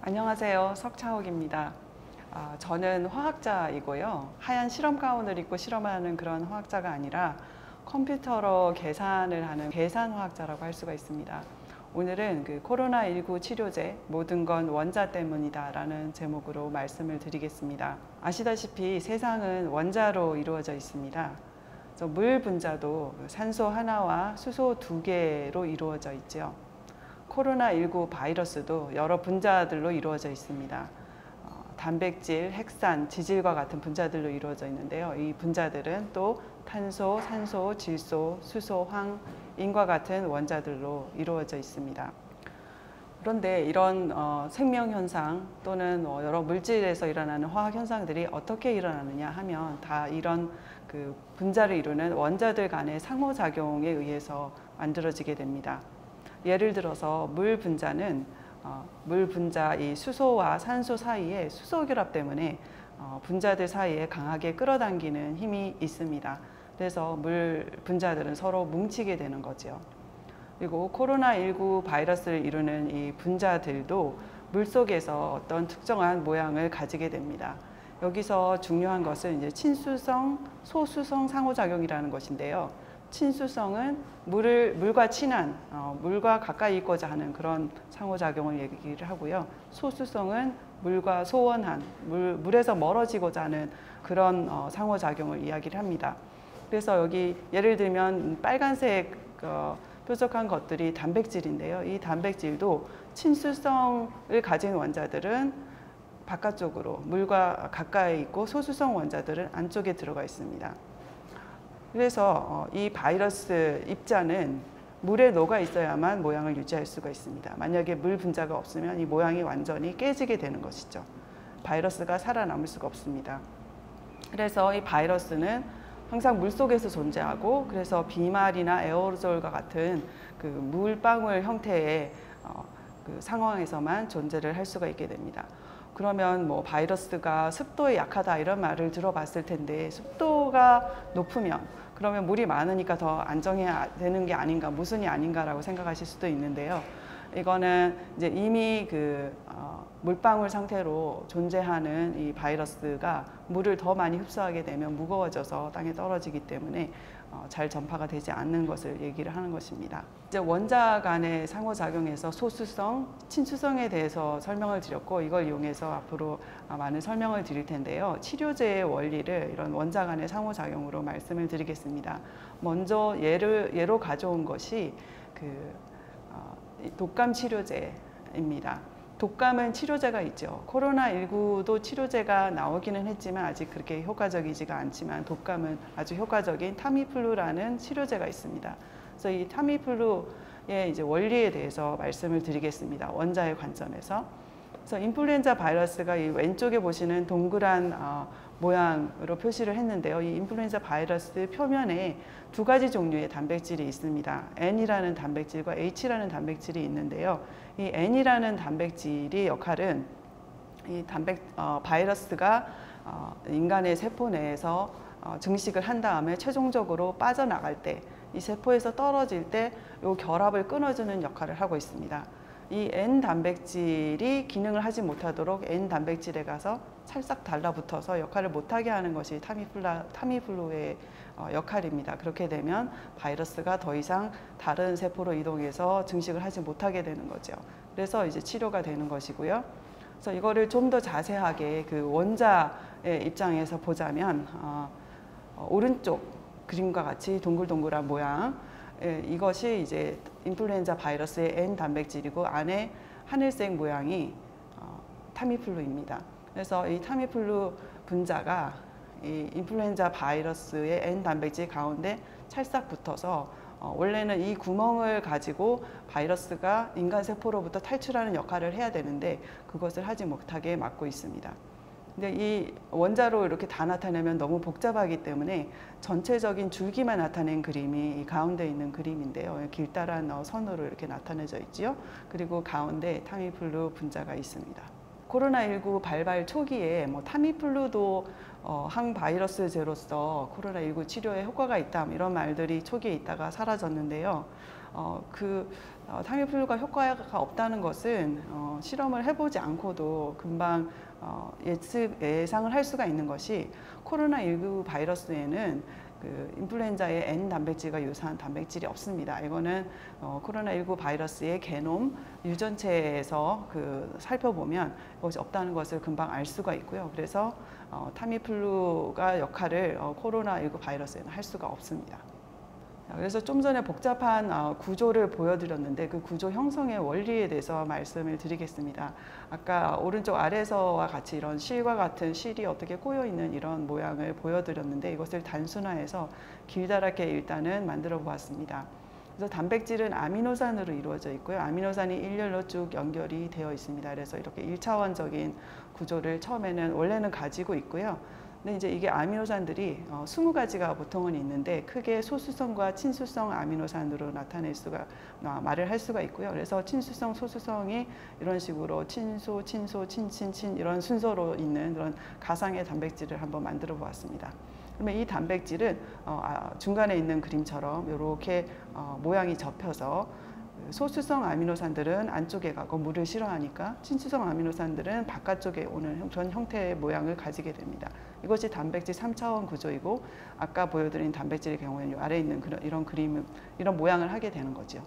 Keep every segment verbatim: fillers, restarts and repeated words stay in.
안녕하세요. 석차옥입니다. 아, 저는 화학자이고요. 하얀 실험 가운을 입고 실험하는 그런 화학자가 아니라 컴퓨터로 계산을 하는 계산화학자라고 할 수가 있습니다. 오늘은 그 코로나 일구 치료제 모든 건 원자 때문이다 라는 제목으로 말씀을 드리겠습니다. 아시다시피 세상은 원자로 이루어져 있습니다. 물 분자도 산소 하나와 수소 두 개로 이루어져 있죠. 코로나 일구 바이러스도 여러 분자들로 이루어져 있습니다. 어, 단백질, 핵산, 지질과 같은 분자들로 이루어져 있는데요. 이 분자들은 또 탄소, 산소, 질소, 수소, 황, 인과 같은 원자들로 이루어져 있습니다. 그런데 이런 어, 생명현상 또는 어, 여러 물질에서 일어나는 화학현상들이 어떻게 일어나느냐 하면 다 이런 그 분자를 이루는 원자들 간의 상호작용에 의해서 만들어지게 됩니다. 예를 들어서 물 분자는 어, 물 분자 이 수소와 산소 사이에 수소 결합 때문에 어, 분자들 사이에 강하게 끌어당기는 힘이 있습니다. 그래서 물 분자들은 서로 뭉치게 되는 거죠. 그리고 코로나 일구 바이러스를 이루는 이 분자들도 물속에서 어떤 특정한 모양을 가지게 됩니다. 여기서 중요한 것은 이제 친수성, 소수성 상호작용이라는 것인데요. 친수성은 물을, 물과 친한, 어, 물과 가까이 있고자 하는 그런 상호작용을 얘기를 하고요. 소수성은 물과 소원한, 물, 물에서 멀어지고자 하는 그런 어, 상호작용을 이야기를 합니다. 그래서 여기 예를 들면 빨간색 어, 뾰족한 것들이 단백질인데요. 이 단백질도 친수성을 가진 원자들은 바깥쪽으로 물과 가까이 있고 소수성 원자들은 안쪽에 들어가 있습니다. 그래서 이 바이러스 입자는 물에 녹아 있어야만 모양을 유지할 수가 있습니다. 만약에 물 분자가 없으면 이 모양이 완전히 깨지게 되는 것이죠. 바이러스가 살아남을 수가 없습니다. 그래서 이 바이러스는 항상 물속에서 존재하고 그래서 비말이나 에어로졸과 같은 그 물방울 형태의 어, 그 상황에서만 존재를 할 수가 있게 됩니다. 그러면 뭐 바이러스가 습도에 약하다 이런 말을 들어봤을 텐데 습도가 높으면 그러면 물이 많으니까 더 안정해야 되는 게 아닌가, 모순이 아닌가라고 생각하실 수도 있는데요. 이거는 이제 이미 그 어, 물방울 상태로 존재하는 이 바이러스가 물을 더 많이 흡수하게 되면 무거워져서 땅에 떨어지기 때문에 어, 잘 전파가 되지 않는 것을 얘기를 하는 것입니다. 이제 원자 간의 상호작용에서 소수성, 친수성에 대해서 설명을 드렸고 이걸 이용해서 앞으로 많은 설명을 드릴 텐데요. 치료제의 원리를 이런 원자 간의 상호작용으로 말씀을 드리겠습니다. 먼저 예를, 예로 가져온 것이 그 어, 독감 치료제입니다. 독감은 치료제가 있죠. 코로나 일구도 치료제가 나오기는 했지만 아직 그렇게 효과적이지가 않지만 독감은 아주 효과적인 타미플루라는 치료제가 있습니다. 그래서 이 타미플루의 이제 원리에 대해서 말씀을 드리겠습니다. 원자의 관점에서. 그래서 인플루엔자 바이러스가 이 왼쪽에 보시는 동그란 어, 모양으로 표시를 했는데요. 이 인플루엔자 바이러스 표면에 두 가지 종류의 단백질이 있습니다. N이라는 단백질과 H라는 단백질이 있는데요. 이 N이라는 단백질의 역할은 이 단백 어, 바이러스가 어, 인간의 세포 내에서 어, 증식을 한 다음에 최종적으로 빠져나갈 때, 이 세포에서 떨어질 때 이 결합을 끊어주는 역할을 하고 있습니다. 이 N 단백질이 기능을 하지 못하도록 N 단백질에 가서 찰싹 달라붙어서 역할을 못하게 하는 것이 타미플라, 타미플루의 어, 역할입니다. 그렇게 되면 바이러스가 더 이상 다른 세포로 이동해서 증식을 하지 못하게 되는 거죠. 그래서 이제 치료가 되는 것이고요. 그래서 이거를 좀 더 자세하게 그 원자의 입장에서 보자면 어, 어, 오른쪽 그림과 같이 동글동글한 모양, 예, 이것이 이제 인플루엔자 바이러스의 N 단백질이고 안에 하늘색 모양이 어, 타미플루입니다. 그래서 이 타미플루 분자가 이 인플루엔자 바이러스의 N 단백질 가운데 찰싹 붙어서 어, 원래는 이 구멍을 가지고 바이러스가 인간 세포로부터 탈출하는 역할을 해야 되는데 그것을 하지 못하게 막고 있습니다. 근데 이 원자로 이렇게 다 나타내면 너무 복잡하기 때문에 전체적인 줄기만 나타낸 그림이 이 가운데 있는 그림인데요. 길다란 선으로 이렇게 나타내져 있지요. 그리고 가운데 타미플루 분자가 있습니다. 코로나 일구 발발 초기에 뭐 타미플루도 어, 항바이러스제로서 코로나 일구 치료에 효과가 있다 이런 말들이 초기에 있다가 사라졌는데요. 어, 그 어, 타미플루가 효과가 없다는 것은 어, 실험을 해보지 않고도 금방 어, 예측, 예상을 할 수가 있는 것이 코로나십구 바이러스에는 그 인플루엔자의 N 단백질과 유사한 단백질이 없습니다. 이거는 어, 코로나십구 바이러스의 게놈 유전체에서 그 살펴보면 이것이 없다는 것을 금방 알 수가 있고요. 그래서 어, 타미플루가 역할을 어, 코로나십구 바이러스에는 할 수가 없습니다. 그래서 좀 전에 복잡한 구조를 보여드렸는데 그 구조 형성의 원리에 대해서 말씀을 드리겠습니다. 아까 오른쪽 아래서와 같이 이런 실과 같은 실이 어떻게 꼬여있는 이런 모양을 보여드렸는데 이것을 단순화해서 길다랗게 일단은 만들어 보았습니다. 그래서 단백질은 아미노산으로 이루어져 있고요. 아미노산이 일렬로 쭉 연결이 되어 있습니다. 그래서 이렇게 일차원적인 구조를 처음에는 원래는 가지고 있고요. 근데 이제 이게 아미노산들이 어, 스무 가지가 보통은 있는데 크게 소수성과 친수성 아미노산으로 나타낼 수가 어, 말을 할 수가 있고요. 그래서 친수성, 소수성이 이런 식으로 친소, 친소, 친친친 이런 순서로 있는 그런 가상의 단백질을 한번 만들어 보았습니다. 그러면 이 단백질은 어, 아, 중간에 있는 그림처럼 이렇게 어, 모양이 접혀서 소수성 아미노산들은 안쪽에 가고 물을 싫어하니까 친수성 아미노산들은 바깥쪽에 오는 그런 형태의 모양을 가지게 됩니다. 이것이 단백질 삼 차원 구조이고 아까 보여드린 단백질의 경우에는 아래에 있는 그런 이런 그림, 이런 모양을 하게 되는 거죠.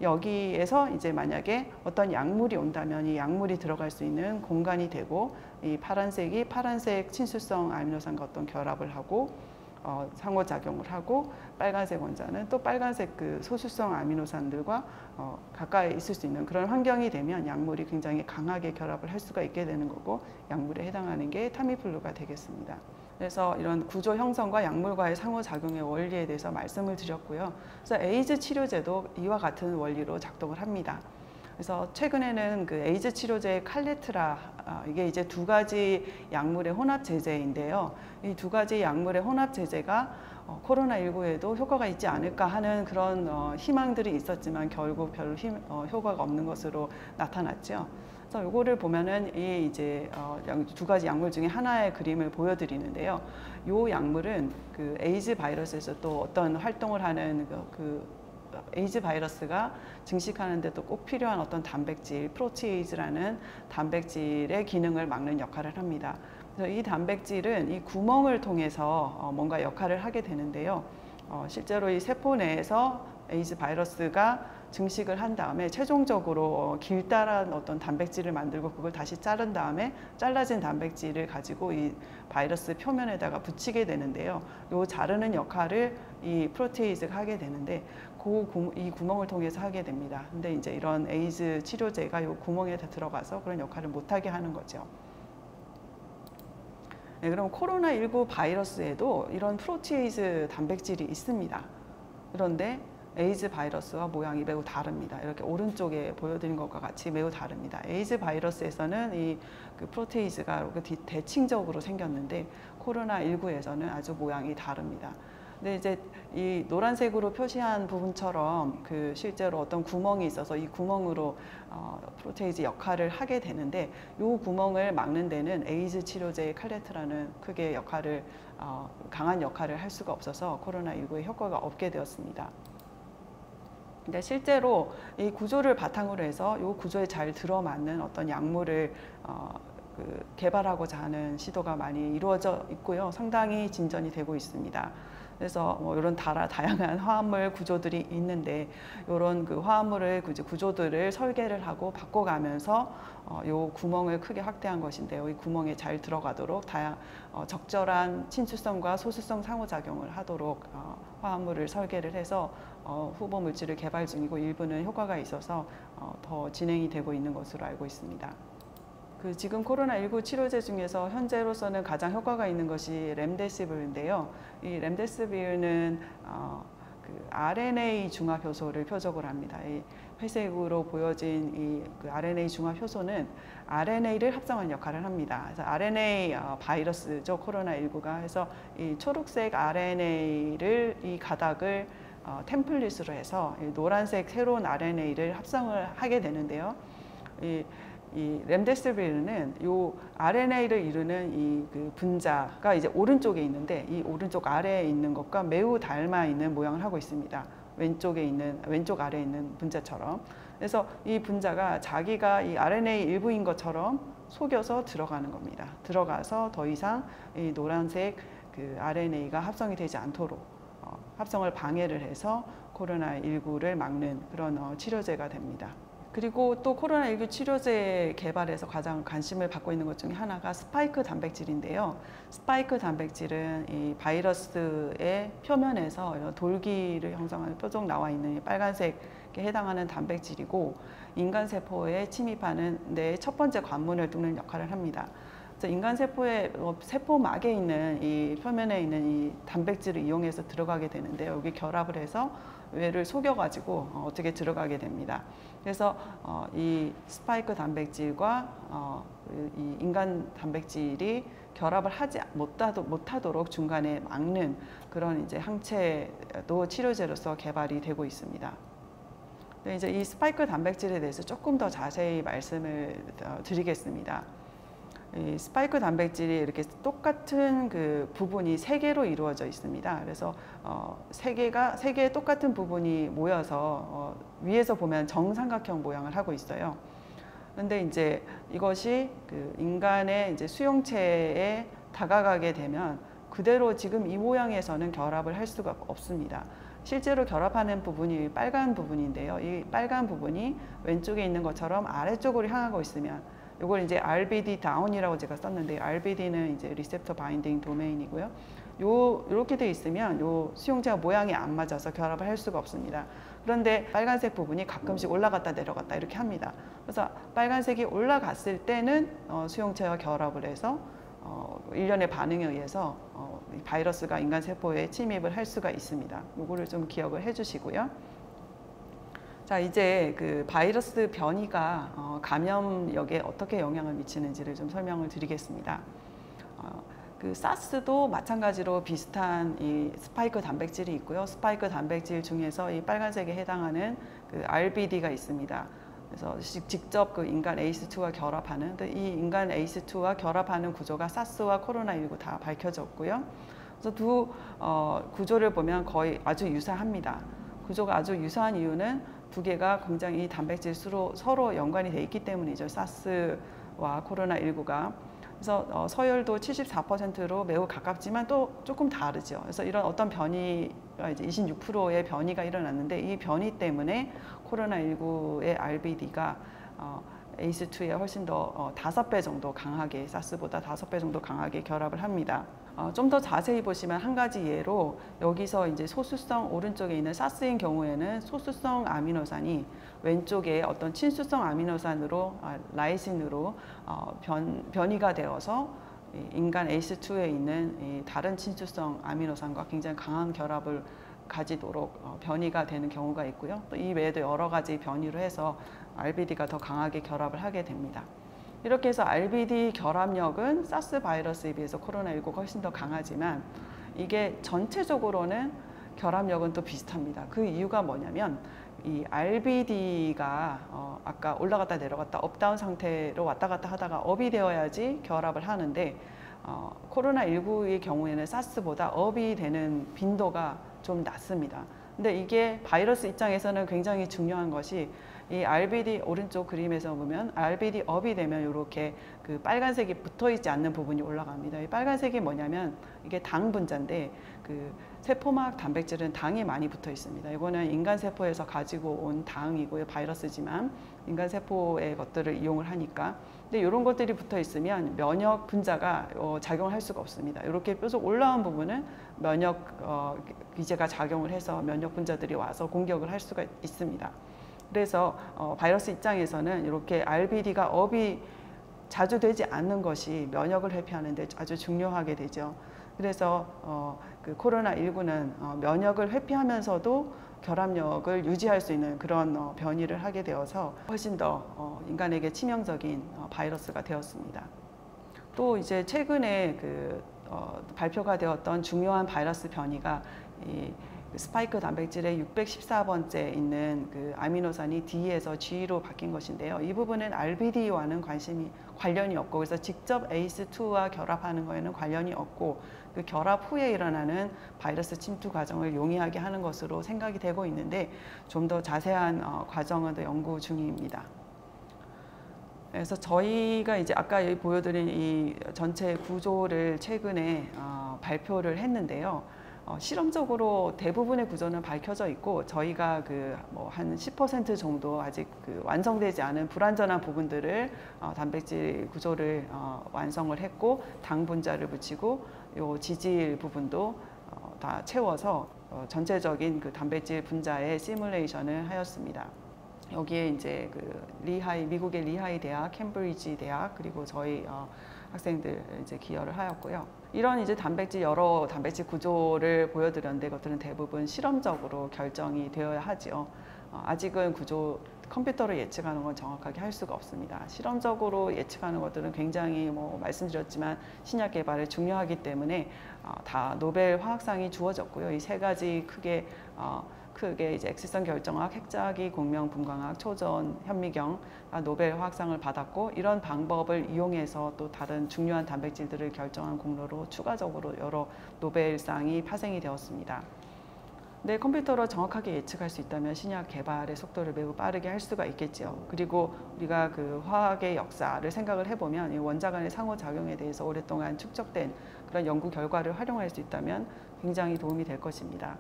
여기에서 이제 만약에 어떤 약물이 온다면 이 약물이 들어갈 수 있는 공간이 되고 이 파란색이 파란색 친수성 아미노산과 어떤 결합을 하고 어, 상호작용을 하고 빨간색 원자는 또 빨간색 그 소수성 아미노산들과 어, 가까이 있을 수 있는 그런 환경이 되면 약물이 굉장히 강하게 결합을 할 수가 있게 되는 거고 약물에 해당하는 게 타미플루가 되겠습니다. 그래서 이런 구조 형성과 약물과의 상호작용의 원리에 대해서 말씀을 드렸고요. 그래서 에이즈 치료제도 이와 같은 원리로 작동을 합니다. 그래서 최근에는 그 에이즈 치료제 칼레트라 아, 이게 이제 두 가지 약물의 혼합 제제인데요. 이 두 가지 약물의 혼합 제제가 어, 코로나십구에도 효과가 있지 않을까 하는 그런 어, 희망들이 있었지만 결국 별 힘, 어, 효과가 없는 것으로 나타났죠. 그래서 요거를 보면은 이 이제 어, 두 가지 약물 중에 하나의 그림을 보여드리는데요. 요 약물은 그 에이즈 바이러스에서 또 어떤 활동을 하는 그, 그 에이즈 바이러스가 증식하는 데도 꼭 필요한 어떤 단백질, 프로티에이즈라는 단백질의 기능을 막는 역할을 합니다. 그래서 이 단백질은 이 구멍을 통해서 뭔가 역할을 하게 되는데요. 어, 실제로 이 세포 내에서 에이즈 바이러스가 증식을 한 다음에 최종적으로 길다란 어떤 단백질을 만들고 그걸 다시 자른 다음에 잘라진 단백질을 가지고 이 바이러스 표면에다가 붙이게 되는데요. 요 자르는 역할을 이 프로테이즈가 하게 되는데 그 이 구멍을 통해서 하게 됩니다. 근데 이제 이런 에이즈 치료제가 요 구멍에 다 들어가서 그런 역할을 못하게 하는 거죠. 네, 그럼 코로나십구 바이러스에도 이런 프로티에이즈 단백질이 있습니다. 그런데 에이즈 바이러스와 모양이 매우 다릅니다. 이렇게 오른쪽에 보여드린 것과 같이 매우 다릅니다. 에이즈 바이러스에서는 이 그 프로테이즈가 이렇게 대칭적으로 생겼는데 코로나십구에서는 아주 모양이 다릅니다. 근데 이제 이 노란색으로 표시한 부분처럼 그 실제로 어떤 구멍이 있어서 이 구멍으로 어, 프로테이즈 역할을 하게 되는데 이 구멍을 막는 데는 에이즈 치료제의 칼레트라는 크게 역할을 어, 강한 역할을 할 수가 없어서 코로나십구에 효과가 없게 되었습니다. 근데 실제로 이 구조를 바탕으로 해서 이 구조에 잘 들어맞는 어떤 약물을 어, 그 개발하고자 하는 시도가 많이 이루어져 있고요. 상당히 진전이 되고 있습니다. 그래서 뭐 이런 다라, 다양한 화합물 구조들이 있는데 이런 그 화합물의 구조들을 설계를 하고 바꿔가면서 어, 요 구멍을 크게 확대한 것인데요. 이 구멍에 잘 들어가도록 다양 어, 적절한 친수성과 소수성 상호작용을 하도록 어, 화합물을 설계를 해서 어, 후보 물질을 개발 중이고 일부는 효과가 있어서 어, 더 진행이 되고 있는 것으로 알고 있습니다. 그 지금 코로나십구 치료제 중에서 현재로서는 가장 효과가 있는 것이 렘데시비르인데요. 이 렘데시비르는 어, 그 알엔에이 중합 효소를 표적으로 합니다. 이 회색으로 보여진 이 그 알엔에이 중합 효소는 알엔에이를 합성한 역할을 합니다. 그래서 알엔에이 어, 바이러스죠, 코로나십구가. 해서 이 초록색 알엔에이를 이 가닥을 어, 템플릿으로 해서 이 노란색 새로운 알엔에이를 합성을 하게 되는데요. 이 이 렘데시비르는 요 알엔에이를 이루는 이 그 분자가 이제 오른쪽에 있는데 이 오른쪽 아래에 있는 것과 매우 닮아 있는 모양을 하고 있습니다. 왼쪽에 있는 왼쪽 아래에 있는 분자처럼. 그래서 이 분자가 자기가 이 알엔에이 일부인 것처럼 속여서 들어가는 겁니다. 들어가서 더 이상 이 노란색 그 알엔에이가 합성이 되지 않도록 어, 합성을 방해를 해서 코로나 십구를 막는 그런 어, 치료제가 됩니다. 그리고 또 코로나 십구 치료제 개발에서 가장 관심을 받고 있는 것 중에 하나가 스파이크 단백질인데요. 스파이크 단백질은 이 바이러스의 표면에서 돌기를 형성하는 뾰족 나와 있는 빨간색에 해당하는 단백질이고 인간 세포에 침입하는 데 첫 번째 관문을 뚫는 역할을 합니다. 그래서 인간 세포의 세포막에 있는 이 표면에 있는 이 단백질을 이용해서 들어가게 되는데 여기 결합을 해서 뇌를 속여가지고 어떻게 들어가게 됩니다. 그래서 이 스파이크 단백질과 이 인간 단백질이 결합을 하지 못하도록 중간에 막는 그런 이제 항체도 치료제로서 개발이 되고 있습니다. 이제 이 스파이크 단백질에 대해서 조금 더 자세히 말씀을 드리겠습니다. 이 스파이크 단백질이 이렇게 똑같은 그 부분이 세 개로 이루어져 있습니다. 그래서 어, 세 개가 세 개의 똑같은 부분이 모여서 어, 위에서 보면 정삼각형 모양을 하고 있어요. 그런데 이제 이것이 그 인간의 이제 수용체에 다가가게 되면 그대로 지금 이 모양에서는 결합을 할 수가 없습니다. 실제로 결합하는 부분이 빨간 부분인데요. 이 빨간 부분이 왼쪽에 있는 것처럼 아래쪽으로 향하고 있으면 이걸 이제 알비디 다운이라고 제가 썼는데 알비디는 이제 리셉터 바인딩 도메인이고요. 요 이렇게 돼 있으면 요 수용체가 모양이 안 맞아서 결합을 할 수가 없습니다. 그런데 빨간색 부분이 가끔씩 올라갔다 내려갔다 이렇게 합니다. 그래서 빨간색이 올라갔을 때는 어, 수용체와 결합을 해서 어, 일련의 반응에 의해서 어, 이 바이러스가 인간 세포에 침입을 할 수가 있습니다. 요거를 좀 기억을 해주시고요. 자, 이제 그 바이러스 변이가 어, 감염력에 어떻게 영향을 미치는지를 좀 설명을 드리겠습니다. 어, 그 사스도 마찬가지로 비슷한 이 스파이크 단백질이 있고요. 스파이크 단백질 중에서 이 빨간색에 해당하는 그 알비디가 있습니다. 그래서 직접 그 인간 에이스이와 결합하는 이 인간 에이스이와 결합하는 구조가 사스와 코로나 십구 다 밝혀졌고요. 그래서 두 어, 구조를 보면 거의 아주 유사합니다. 구조가 아주 유사한 이유는 두 개가 굉장히 단백질 수로 서로 연관이 돼 있기 때문이죠. 사스와 코로나 십구가. 그래서 어, 서열도 칠십사 퍼센트로 매우 가깝지만 또 조금 다르죠. 그래서 이런 어떤 변이가 이제 이십육 퍼센트의 변이가 일어났는데 이 변이 때문에 코로나 십구의 알비디가 어, 에이스이에 훨씬 더 어, 다섯 배 정도 강하게 사스보다 다섯 배 정도 강하게 결합을 합니다. 어, 좀 더 자세히 보시면 한 가지 예로 여기서 이제 소수성 오른쪽에 있는 사스인 경우에는 소수성 아미노산이 왼쪽에 어떤 친수성 아미노산으로 아, 라이신으로 어, 변, 변이가 되어서 인간 에이스이에 있는 이 다른 친수성 아미노산과 굉장히 강한 결합을 가지도록 어, 변이가 되는 경우가 있고요. 또 이 외에도 여러 가지 변이로 해서 알비디가 더 강하게 결합을 하게 됩니다. 이렇게 해서 알비디 결합력은 사스 바이러스에 비해서 코로나 십구가 훨씬 더 강하지만 이게 전체적으로는 결합력은 또 비슷합니다. 그 이유가 뭐냐면 이 알비디가 어 아까 올라갔다 내려갔다 업다운 상태로 왔다 갔다 하다가 업이 되어야지 결합을 하는데 어 코로나 십구의 경우에는 사스보다 업이 되는 빈도가 좀 낮습니다. 근데 이게 바이러스 입장에서는 굉장히 중요한 것이 이 알비디 오른쪽 그림에서 보면 알비디 업이 되면 이렇게 그 빨간색이 붙어 있지 않는 부분이 올라갑니다. 이 빨간색이 뭐냐면 이게 당 분자인데 그 세포막 단백질은 당이 많이 붙어 있습니다. 이거는 인간 세포에서 가지고 온 당이고요. 바이러스지만 인간 세포의 것들을 이용을 하니까. 근데 이런 것들이 붙어 있으면 면역 분자가 어, 작용을 할 수가 없습니다. 이렇게 뾰족 올라온 부분은 면역 어, 기제가 작용을 해서 면역 분자들이 와서 공격을 할 수가 있습니다. 그래서 어, 바이러스 입장에서는 이렇게 알비디가 업이 자주 되지 않는 것이 면역을 회피하는 데 아주 중요하게 되죠. 그래서 어, 그 코로나 십구는 어, 면역을 회피하면서도 결합력을 유지할 수 있는 그런 어, 변이를 하게 되어서 훨씬 더 어, 인간에게 치명적인 어, 바이러스가 되었습니다. 또 이제 최근에 그 어, 발표가 되었던 중요한 바이러스 변이가 이 스파이크 단백질의 육백십사 번째 있는 그 아미노산이 D에서 G로 바뀐 것인데요. 이 부분은 알비디와는 관심이 관련이 없고, 그래서 직접 에이스이와 결합하는 거에는 관련이 없고, 그 결합 후에 일어나는 바이러스 침투 과정을 용이하게 하는 것으로 생각이 되고 있는데, 좀 더 자세한 어, 과정은 더 연구 중입니다. 그래서 저희가 이제 아까 보여드린 이 전체 구조를 최근에 어, 발표를 했는데요. 어, 실험적으로 대부분의 구조는 밝혀져 있고, 저희가 그 뭐 한 십 퍼센트 정도 아직 그 완성되지 않은 불완전한 부분들을 어, 단백질 구조를 어, 완성을 했고, 당 분자를 붙이고, 요 지질 부분도 어, 다 채워서 어, 전체적인 그 단백질 분자의 시뮬레이션을 하였습니다. 여기에 이제 그 리하이, 미국의 리하이 대학, 캠브리지 대학, 그리고 저희 어, 학생들 이제 기여를 하였고요. 이런 이제 단백질, 여러 단백질 구조를 보여드렸는데, 이것들은 대부분 실험적으로 결정이 되어야 하지요. 어, 아직은 구조, 컴퓨터로 예측하는 건 정확하게 할 수가 없습니다. 실험적으로 예측하는 것들은 굉장히 뭐 말씀드렸지만 신약 개발에 중요하기 때문에 어, 다 노벨 화학상이 주어졌고요. 이 세 가지 크게 어, 크게 이제 X선 결정학, 핵자기, 공명, 분광학, 초전, 현미경 노벨 화학상을 받았고, 이런 방법을 이용해서 또 다른 중요한 단백질들을 결정한 공로로 추가적으로 여러 노벨상이 파생이 되었습니다. 근데 컴퓨터로 정확하게 예측할 수 있다면 신약 개발의 속도를 매우 빠르게 할 수가 있겠지요. 그리고 우리가 그 화학의 역사를 생각을 해보면 이 원자 간의 상호작용에 대해서 오랫동안 축적된 그런 연구 결과를 활용할 수 있다면 굉장히 도움이 될 것입니다.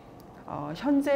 어,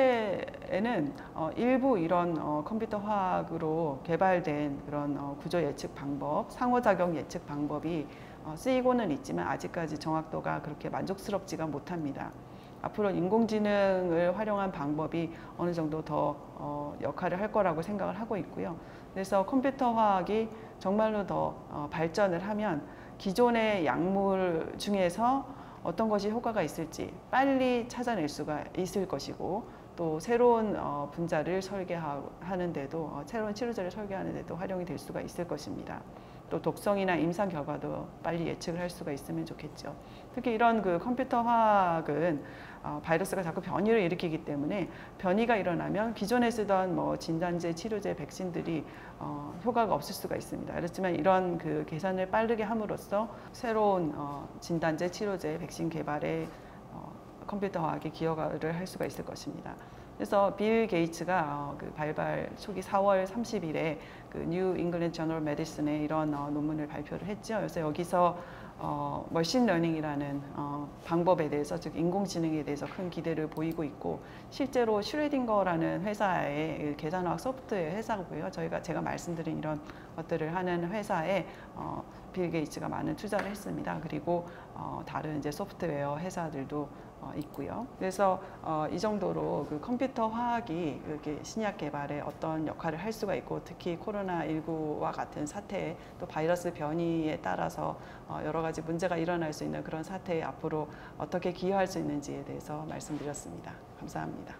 현재에는 어, 일부 이런 어, 컴퓨터 화학으로 개발된 그런 어, 구조 예측 방법, 상호작용 예측 방법이 어, 쓰이고는 있지만 아직까지 정확도가 그렇게 만족스럽지가 못합니다. 앞으로 인공지능을 활용한 방법이 어느 정도 더 어, 역할을 할 거라고 생각을 하고 있고요. 그래서 컴퓨터 화학이 정말로 더 어, 발전을 하면 기존의 약물 중에서 어떤 것이 효과가 있을지 빨리 찾아낼 수가 있을 것이고, 또 새로운 어, 분자를 설계하는 데도 어, 새로운 치료제를 설계하는 데도 활용이 될 수가 있을 것입니다. 또 독성이나 임상 결과도 빨리 예측을 할 수가 있으면 좋겠죠. 특히 이런 그 컴퓨터 화학은 어, 바이러스가 자꾸 변이를 일으키기 때문에 변이가 일어나면 기존에 쓰던 뭐 진단제, 치료제, 백신들이 어, 효과가 없을 수가 있습니다. 그렇지만 이런 그 계산을 빠르게 함으로써 새로운 어, 진단제, 치료제, 백신 개발에 어, 컴퓨터 화학이 기여를 할 수가 있을 것입니다. 그래서 빌 게이츠가 어, 그 발발 초기 사월 삼십일에 그 뉴 잉글랜드 저널 메디슨에 이런 어, 논문을 발표를 했죠. 그래서 여기서 어, 머신 러닝이라는 어, 방법에 대해서, 즉 인공지능에 대해서 큰 기대를 보이고 있고, 실제로 슈레딩거라는 회사의 계산화학 소프트웨어 회사고요. 저희가 제가 말씀드린 이런 것들을 하는 회사에 어, 빌 게이츠가 많은 투자를 했습니다. 그리고 어, 다른 이제 소프트웨어 회사들도 어, 있고요. 그래서 어, 이 정도로 그 컴퓨터 화학이 이렇게 신약 개발에 어떤 역할을 할 수가 있고, 특히 코로나 십구와 같은 사태에 또 바이러스 변이에 따라서 어, 여러 가지 문제가 일어날 수 있는 그런 사태에 앞으로 어떻게 기여할 수 있는지에 대해서 말씀드렸습니다. 감사합니다.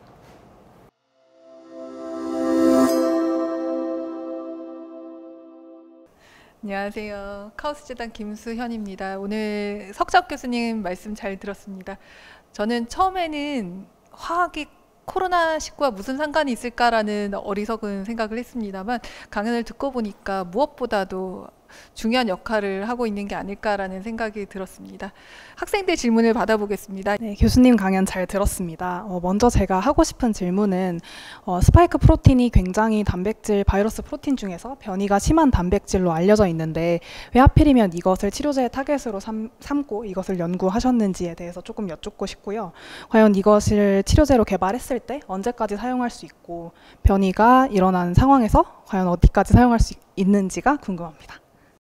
안녕하세요. 카오스재단 김수현입니다. 오늘 석작 교수님 말씀 잘 들었습니다. 저는 처음에는 화학이 코로나 십구와 무슨 상관이 있을까라는 어리석은 생각을 했습니다만, 강연을 듣고 보니까 무엇보다도 중요한 역할을 하고 있는 게 아닐까라는 생각이 들었습니다. 학생들 질문을 받아보겠습니다. 네, 교수님 강연 잘 들었습니다. 어, 먼저 제가 하고 싶은 질문은 어, 스파이크 프로틴이 굉장히 단백질, 바이러스 프로틴 중에서 변이가 심한 단백질로 알려져 있는데, 왜 하필이면 이것을 치료제의 타겟으로 삼, 삼고 이것을 연구하셨는지에 대해서 조금 여쭙고 싶고요. 과연 이것을 치료제로 개발했을 때 언제까지 사용할 수 있고, 변이가 일어난 상황에서 과연 어디까지 사용할 수 있는지가 궁금합니다.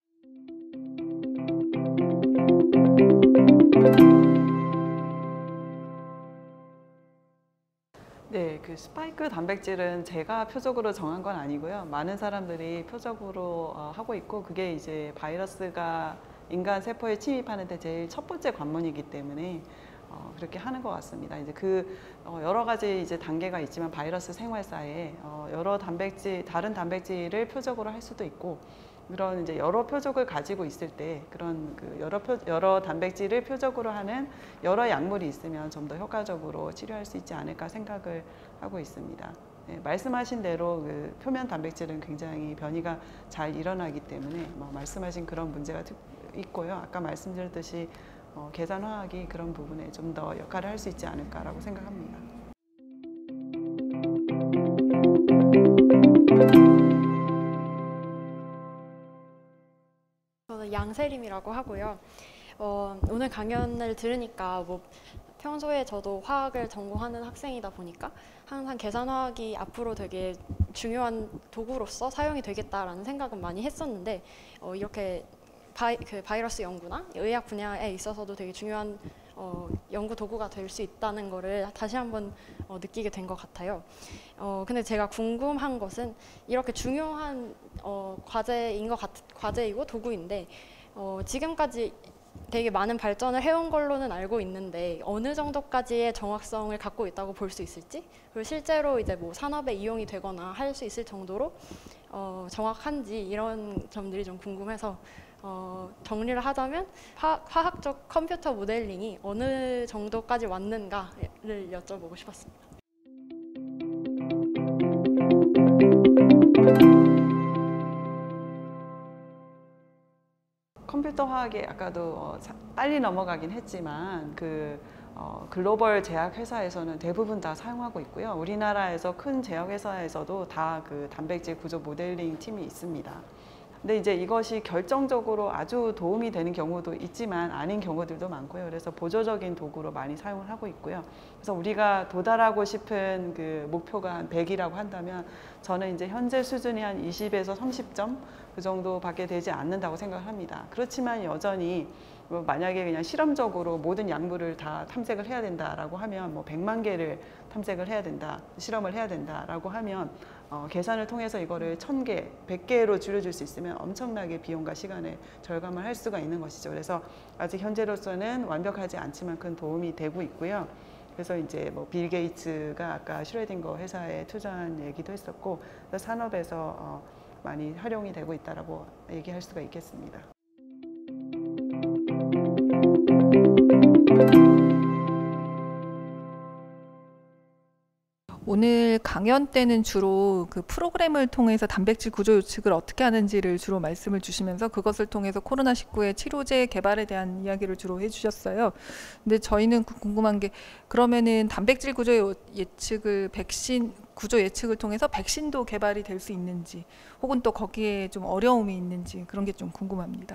네, 그 스파이크 단백질은 제가 표적으로 정한 건 아니고요. 많은 사람들이 표적으로 어, 하고 있고, 그게 이제 바이러스가 인간 세포에 침입하는데 제일 첫 번째 관문이기 때문에 어, 그렇게 하는 것 같습니다. 이제 그 어, 여러 가지 이제 단계가 있지만 바이러스 생활사에 어, 여러 단백질, 다른 단백질을 표적으로 할 수도 있고, 그런 이제 여러 표적을 가지고 있을 때 그런 그 여러 표, 여러 단백질을 표적으로 하는 여러 약물이 있으면 좀 더 효과적으로 치료할 수 있지 않을까 생각을 하고 있습니다. 네, 말씀하신 대로 그 표면 단백질은 굉장히 변이가 잘 일어나기 때문에 뭐 말씀하신 그런 문제가 있고요. 아까 말씀드렸듯이 어, 계산화학이 그런 부분에 좀 더 역할을 할 수 있지 않을까라고 생각합니다. 저는 양세림이라고 하고요. 어, 오늘 강연을 들으니까 뭐 평소에 저도 화학을 전공하는 학생이다 보니까 항상 계산화학이 앞으로 되게 중요한 도구로서 사용이 되겠다라는 생각은 많이 했었는데 어, 이렇게 바이, 그 바이러스 연구나 의학 분야에 있어서도 되게 중요한 어, 연구 도구가 될 수 있다는 거를 다시 한번 어, 느끼게 된 것 같아요. 어, 근데 제가 궁금한 것은 이렇게 중요한 어, 과제인 것 같, 과제이고 도구인데 어, 지금까지 되게 많은 발전을 해온 걸로는 알고 있는데 어느 정도까지의 정확성을 갖고 있다고 볼 수 있을지, 그리고 실제로 이제 뭐 산업에 이용이 되거나 할 수 있을 정도로 어, 정확한지 이런 점들이 좀 궁금해서 어, 정리를 하자면 화, 화학적 컴퓨터 모델링이 어느 정도까지 왔는가를 여쭤보고 싶었습니다. 컴퓨터 화학에 아까도 어, 사, 빨리 넘어가긴 했지만 그 어, 글로벌 제약 회사에서는 대부분 다 사용하고 있고요. 우리나라에서 큰 제약 회사에서도 다 그 단백질 구조 모델링 팀이 있습니다. 근데 이제 이것이 결정적으로 아주 도움이 되는 경우도 있지만 아닌 경우들도 많고요. 그래서 보조적인 도구로 많이 사용을 하고 있고요. 그래서 우리가 도달하고 싶은 그 목표가 한 백이라고 한다면 저는 이제 현재 수준이 한 이십에서 삼십 점 그 정도밖에 되지 않는다고 생각합니다. 그렇지만 여전히 만약에 그냥 실험적으로 모든 약물을 다 탐색을 해야 된다라고 하면 뭐 백만 개를 탐색을 해야 된다, 실험을 해야 된다라고 하면 어, 계산을 통해서 이거를 천 개, 백 개로 줄여줄 수 있으면 엄청나게 비용과 시간을 절감을 할 수가 있는 것이죠. 그래서 아직 현재로서는 완벽하지 않지만 큰 도움이 되고 있고요. 그래서 이제 뭐 빌 게이츠가 아까 슈레딩거 회사에 투자한 얘기도 했었고, 산업에서 어, 많이 활용이 되고 있다라고 얘기할 수가 있겠습니다. 오늘 강연 때는 주로 그 프로그램을 통해서 단백질 구조 요측을 어떻게 하는지를 주로 말씀을 주시면서 그것을 통해서 코로나 십구의 치료제 개발에 대한 이야기를 주로 해주셨어요. 근데 저희는 궁금한 게 그러면은 단백질 구조 예측을 백신 구조 예측을 통해서 백신도 개발이 될 수 있는지, 혹은 또 거기에 좀 어려움이 있는지 그런 게 좀 궁금합니다.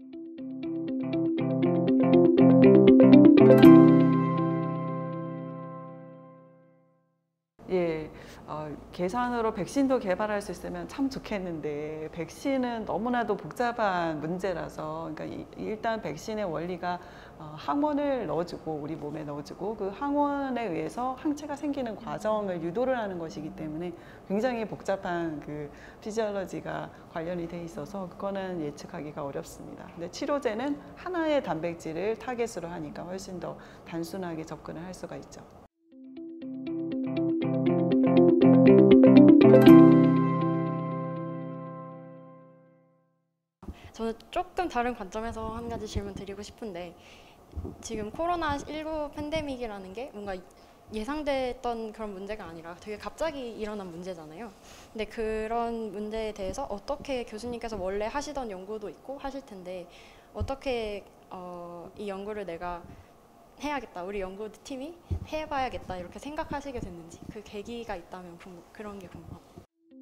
예, 어, 계산으로 백신도 개발할 수 있으면 참 좋겠는데 백신은 너무나도 복잡한 문제라서, 그러니까 이, 일단 백신의 원리가 어, 항원을 넣어주고 우리 몸에 넣어주고 그 항원에 의해서 항체가 생기는 과정을 유도를 하는 것이기 때문에 굉장히 복잡한 그 피지올로지가 관련이 돼 있어서 그거는 예측하기가 어렵습니다. 근데 치료제는 하나의 단백질을 타겟으로 하니까 훨씬 더 단순하게 접근을 할 수가 있죠. 저는 조금 다른 관점에서 한 가지 질문 드리고 싶은데, 지금 코로나 십구 팬데믹이라는 게 뭔가 예상됐던 그런 문제가 아니라 되게 갑자기 일어난 문제잖아요. 근데 그런 문제에 대해서 어떻게 교수님께서 원래 하시던 연구도 있고 하실 텐데 어떻게 어, 이 연구를 내가 해야겠다, 우리 연구팀이 해봐야겠다 이렇게 생각하시게 됐는지, 그 계기가 있다면 궁금, 그런 게 궁금합니다.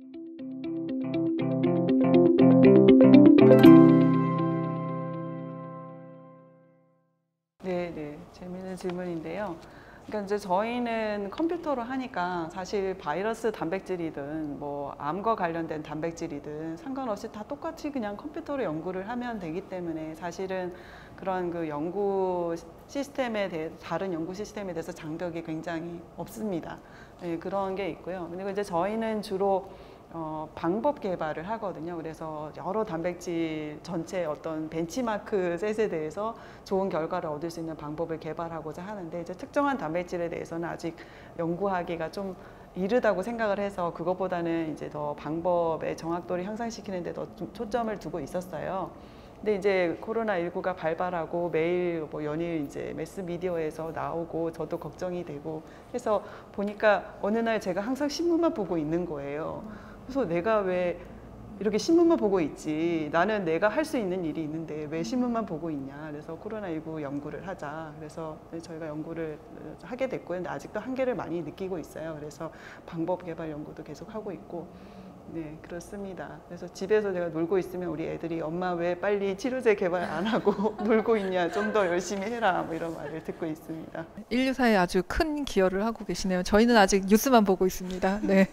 네, 네, 재미있는 질문인데요. 그러니까 이제 저희는 컴퓨터로 하니까 사실 바이러스 단백질이든 뭐 암과 관련된 단백질이든 상관없이 다 똑같이 그냥 컴퓨터로 연구를 하면 되기 때문에 사실은 그런 그 연구 시스템에 대해 다른 연구 시스템에 대해서 장벽이 굉장히 없습니다. 네, 그런 게 있고요. 그리고 이제 저희는 주로 어, 방법 개발을 하거든요. 그래서 여러 단백질 전체 어떤 벤치마크 셋에 대해서 좋은 결과를 얻을 수 있는 방법을 개발하고자 하는데, 이제 특정한 단백질에 대해서는 아직 연구하기가 좀 이르다고 생각을 해서 그것보다는 이제 더 방법의 정확도를 향상시키는 데 더 초점을 두고 있었어요. 근데 이제 코로나십구가 발발하고 매일 뭐 연일 이제 매스 미디어에서 나오고 저도 걱정이 되고 해서 보니까 어느 날 제가 항상 신문만 보고 있는 거예요. 그래서 내가 왜 이렇게 신문만 보고 있지, 나는 내가 할 수 있는 일이 있는데 왜 신문만 보고 있냐. 그래서 코로나십구 연구를 하자. 그래서 저희가 연구를 하게 됐고요. 근데 아직도 한계를 많이 느끼고 있어요. 그래서 방법 개발 연구도 계속 하고 있고, 네, 그렇습니다. 그래서 집에서 내가 놀고 있으면 우리 애들이 엄마 왜 빨리 치료제 개발 안 하고 놀고 있냐, 좀 더 열심히 해라, 뭐 이런 말을 듣고 있습니다. 인류사에 아주 큰 기여를 하고 계시네요. 저희는 아직 뉴스만 보고 있습니다. 네.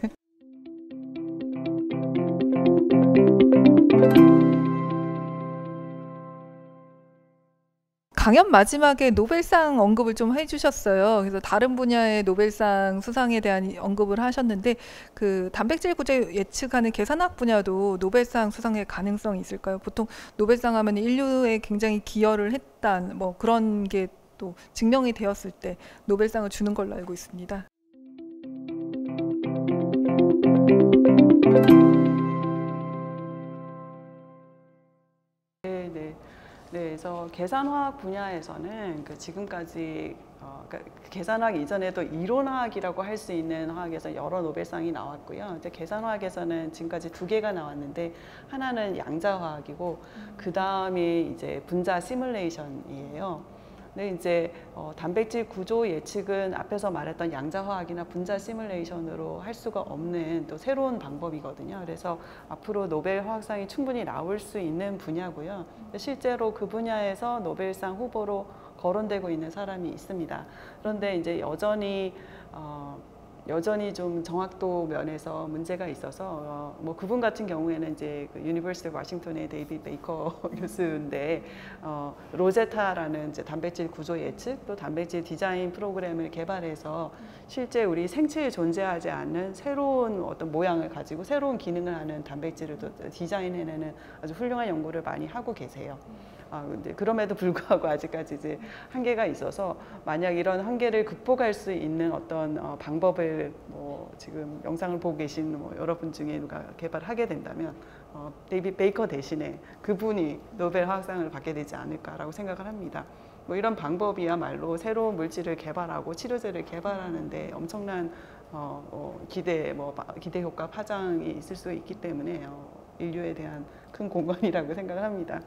강연 마지막에 노벨상 언급을 좀 해주셨어요. 그래서 다른 분야의 노벨상 수상에 대한 언급을 하셨는데 그 단백질 구조 예측하는 계산학 분야도 노벨상 수상의 가능성이 있을까요? 보통 노벨상 하면 인류에 굉장히 기여를 했다, 뭐 그런 게 또 증명이 되었을 때 노벨상을 주는 걸로 알고 있습니다. 네, 네. 네, 그래서 계산화학 분야에서는 그 지금까지 어, 그러니까 계산학 이전에도 이론화학이라고 할 수 있는 화학에서 여러 노벨상이 나왔고요. 이제 계산화학에서는 지금까지 두 개가 나왔는데 하나는 양자화학이고 음. 그 다음이 이제 분자 시뮬레이션이에요. 근데 이제 어, 단백질 구조 예측은 앞에서 말했던 양자화학이나 분자 시뮬레이션으로 할 수가 없는 또 새로운 방법이거든요. 그래서 앞으로 노벨 화학상이 충분히 나올 수 있는 분야고요. 실제로 그 분야에서 노벨상 후보로 거론되고 있는 사람이 있습니다. 그런데 이제 여전히 어, 여전히 좀 정확도 면에서 문제가 있어서 어, 뭐 그분 같은 경우에는 이제 그 유니버시티 워싱턴의 데이비드 베이커 교수인데 어, 로제타라는 이제 단백질 구조 예측 또 단백질 디자인 프로그램을 개발해서 실제 우리 생체에 존재하지 않는 새로운 어떤 모양을 가지고 새로운 기능을 하는 단백질을 또 디자인해내는 아주 훌륭한 연구를 많이 하고 계세요. 아, 근데 그럼에도 불구하고 아직까지 이제 한계가 있어서 만약 이런 한계를 극복할 수 있는 어떤 어, 방법을 뭐 지금 영상을 보고 계신 뭐 여러분 중에 누가 개발하게 된다면 어, 데이비드 베이커 대신에 그분이 노벨 화학상을 받게 되지 않을까라고 생각을 합니다. 뭐 이런 방법이야말로 새로운 물질을 개발하고 치료제를 개발하는데 엄청난 어, 어, 기대, 뭐 기대 효과 파장이 있을 수 있기 때문에 어, 인류에 대한 큰 공헌이라고 생각을 합니다.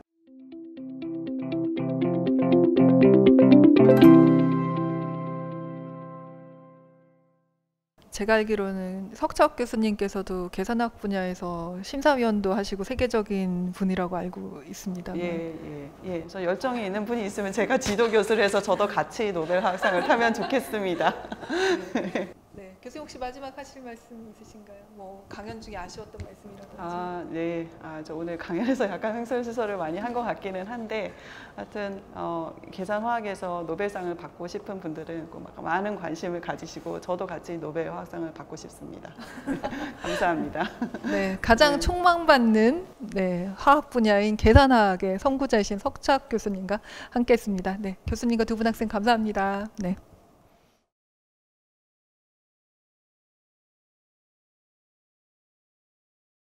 제가 알기로는 석차욱 교수님께서도 계산학 분야에서 심사위원도 하시고 세계적인 분이라고 알고 있습니다. 예, 예, 예. 그래서 열정이 있는 분이 있으면 제가 지도 교수를 해서 저도 같이 노벨 화학상을 타면 좋겠습니다. 네. 네. 교수님 혹시 마지막 하실 말씀 있으신가요? 뭐 강연 중에 아쉬웠던 말씀이라든지. 아, 네. 아, 저 오늘 강연에서 약간 횡설수설을 많이 한 것 같기는 한데, 하여튼 어, 계산화학에서 노벨상을 받고 싶은 분들은 꼭 많은 관심을 가지시고 저도 같이 노벨 화학상을 받고 싶습니다. 감사합니다. 네, 가장 네. 촉망받는 네, 화학 분야인 계산화학의 선구자이신 석차욱 교수님과 함께했습니다. 네, 교수님과 두 분 학생 감사합니다. 네.